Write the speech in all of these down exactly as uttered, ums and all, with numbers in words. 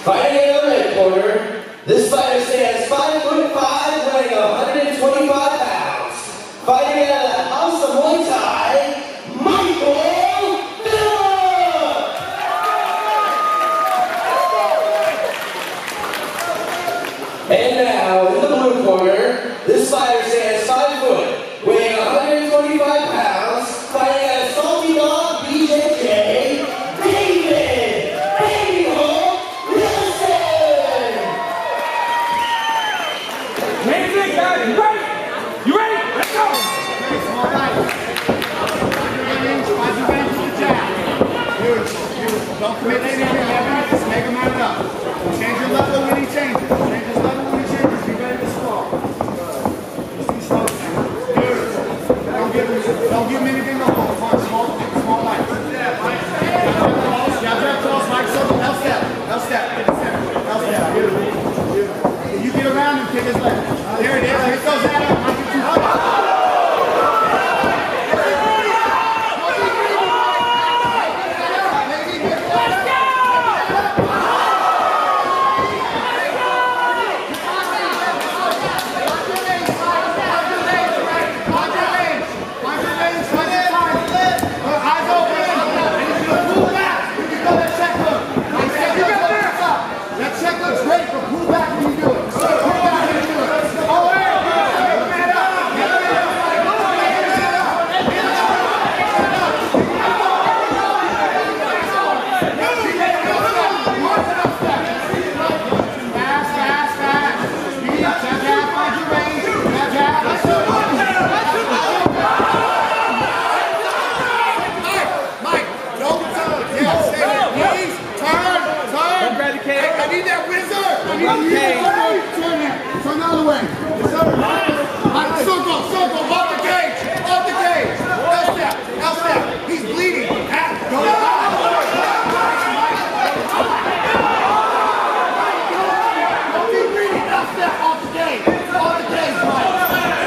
Fighting in the red corner, this fighter stands five foot five, weighing one hundred twenty-five pounds. Fighting out of the House of Muay Thai, Michael Phillips! And now, in the blue corner, this fighter stands five foot, weighing one hundred twenty-five pounds, fighting out of Salty Dog, B J J, David Baby Hulk Wilson! Amazing, guys! You ready? You ready? Let's go! Okay, small right. Find your range with the jab. Beautiful, beautiful. Don't commit to anything heavy, just make them out up. Change your level when he changes. Change his level when he changes. Be ready to sprawl. Just be slow. Beautiful. Don't give him, don't give him anything to hold. Come on, small, small light. Jab, jab, cross, right circle, L step. L step. Get the center. L step. Beautiful. Beautiful. You get around him, kick his leg. There it is. Here it goes, Adam. Might get too high. Turn the other way. Yes, sir. Right, circle, circle, off the cage, off the cage. L step, L step. He's bleeding. Ah, go back. Don't be greedy. L step, off the cage, off the cage, Mike.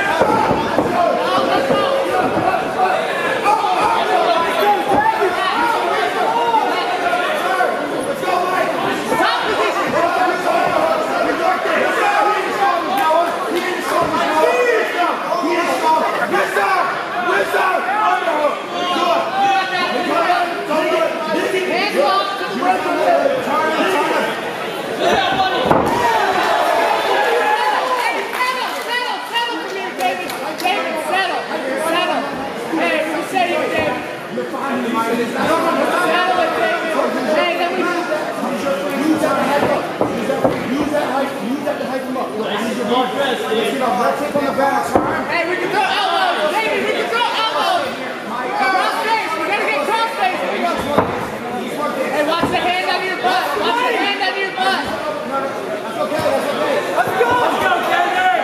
Hey, we can throw elbows! David, we can throw elbows! Cross face! We gotta get cross face! Hey, watch the hand under your butt! Watch the hand under your butt! That's okay, that's okay. Let's go! Let's go, David!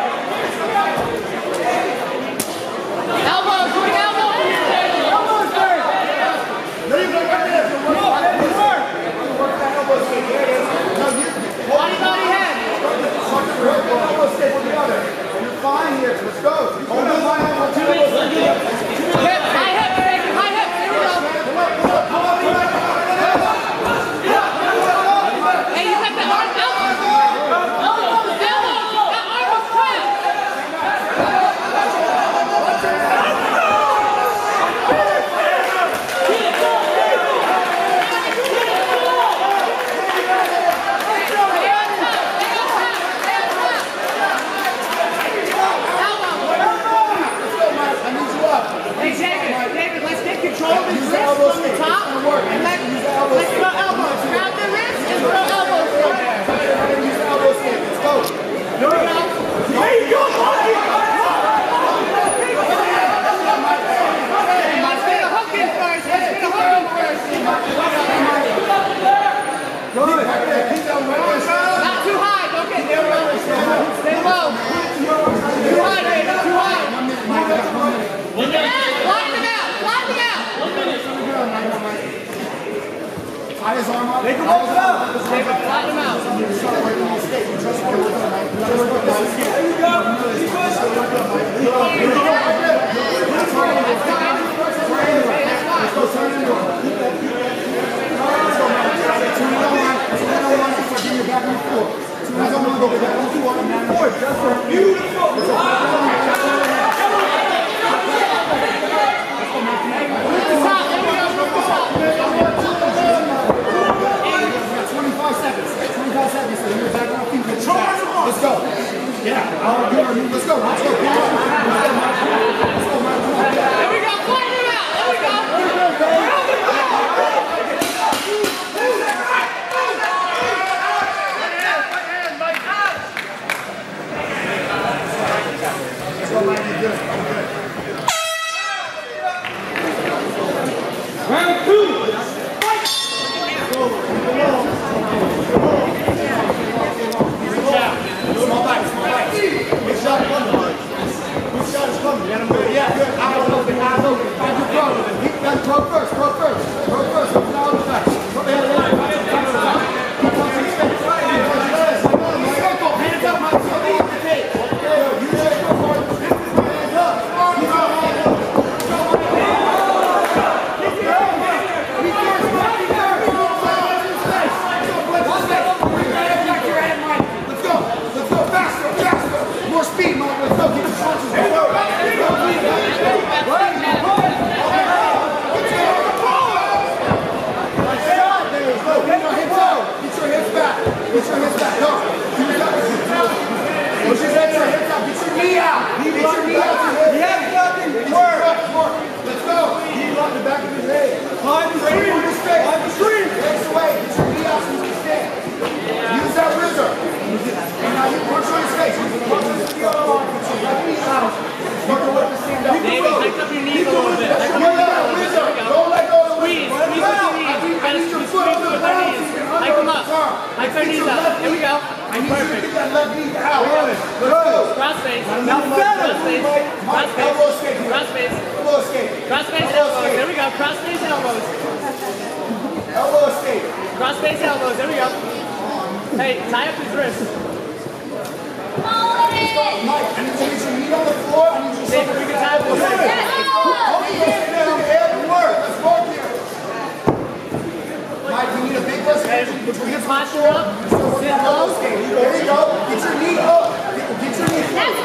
Elbows! Doing elbows! Elbows, David! There you go, right there. Come on, David, work! Work that elbow stick. There it is. No, you. Body, body, head! Work that elbow stick with the other. You're fine here. Let's go. Hold on, line up. Two elbows. Hip, high hip, David, high hip! Here we go! Hey, you got the arm out! Elbows! Elbows! That arm was trapped! Hey, David, David, let's take control of his wrist from the top and let, let's throw elbows. Grab the wrist and throw elbows. Use the elbow stick. Let's go. Here we go. There you go, Mikey! Hey, let's get a hook in first. Let's get a hook in first. Good. Keep that one. Not too high. Don't get there. Stay low. Too high, David. Too high. Flatten him out. Flatten him out. Tie his arm up. Make him open up! David, flatten him out. There you go! Keep pushing! Let's go. go back on the floor and man board. Beautiful. twenty-five seconds. twenty-five seconds. So you're back on our feet. Let's go. Yeah. I'll do our move. Let's go. Let's go. Let's go, Mike. There we go. Point him out. There we go. Let's go, Mike. You're good. You're good. Round two. Small back, small back. Good shot coming. Good shot is coming. Get him good. Yeah, good. Eyes open, eyes open. Find your pro. Hit that pro first, pro first. Pro first. Open out the back. Go ahead, ahead. Hands up, Mike. Okay, you take the part. Hands up. Hands up. More speed, Mike. Let's go. Get the punches. Let's go. Let's go. Get your hips out. Get your hips back. Get your hips back. Go. Get your hips out. Get your knee out. Get your knee out. He has nothing. Work. Work. Let's go. He locked the back of his head. Climb the stream. Climb the stream. Face away. Get your knee out so you can stand. Use that rhythm. And now you punch on his face. You can punch on his knee out. Put your left knee out. You can let the stand up. David, hike up your knees a little bit. Hike up your knees a little bit. There we go. Don't let go of the Squeeze. Squeeze with your knees. Try to squeeze with their knees. Hike them up. Hike their knees up. There we go. I need you to get that left knee out. Let's go. Cross face. Now Cross face. Cross face. Elbow escape. Cross face. Elbow escape. Cross face elbows. There we go. Cross face elbows. Elbow escape. Cross face elbows. There we go. Hey, tie up his wrist. Mike, I need you to get your knee on the floor. I need you to David, we can tie up his wrist. Hold your stand there on the head and work. Let's work here. Mike, we need a big respiration. Put your hips on the floor. Sit low. There you go. Get your knee up. Get your knee up.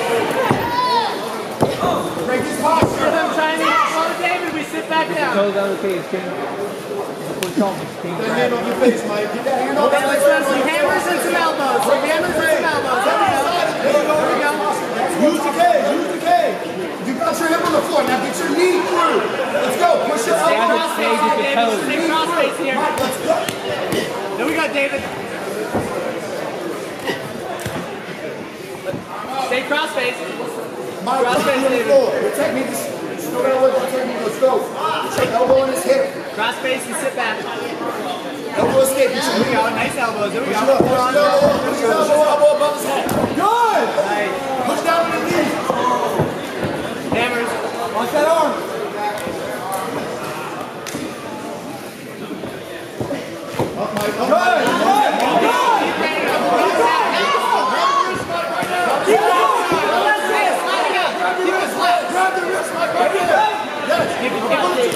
Break this posture. For them trying to slow David, we sit back down. Toes out of the cage, King. Push on, King. Get that hand on your face, Mike. Get that hand on Okay, your let's face. do some hammers and some elbows. Some hammers and some elbows. There we go. There we go. There we go. Use the cage. Use the cage. You got your hip on the floor. Now get your knee through. Let's go. Push your Stay elbow. cross face here, David. Stay cross face here. Mike, let's go. There we go, David. Stay cross face. Mike, Cross face, on the David. floor. Your technique is still gonna work. Your technique. Let's go. Get your elbow in his hip. Cross face and sit back. Elbow escape. Get your There we knee go. out. Nice elbows. There we Push go. it up. Push your elbow up. Push your elbow elbow above his head. Good. Nice. Push down on the knee. Hammers. Watch that arm. Up, Mike. Up, Mike. Grab the wrist, Mike. Right there. Yes. Give it down, David.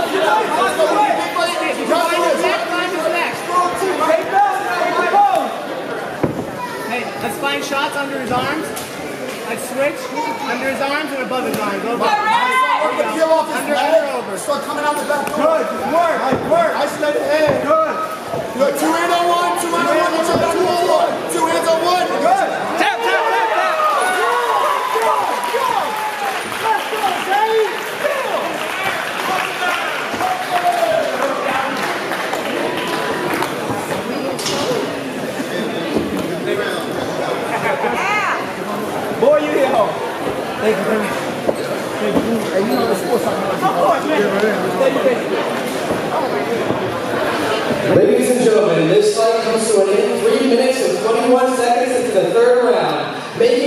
Hey, let's find shots under his arms. Let's switch under his arms and above his arms. Over. Work the peel off his Under, leg. under, over. Start coming out the back. Good. Work. Mike, work. Isolate the head. Good. Good. Two hands on one. Two hands on one. Get your back to the floor. Two hands on one. Good. Tap, tap, tap, tap. Boy, you here, home. Thank you very much. Hey, you know the sports I'm going to Ladies and gentlemen, this fight comes to an end three minutes and twenty-one seconds into the third round. Making